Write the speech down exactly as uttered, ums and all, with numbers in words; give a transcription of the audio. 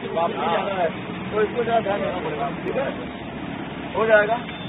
واپسی جانا ہے تو اس کو ذرا دھیان دینا پڑے گا. ٹھیک ہے, ہو جائے گا.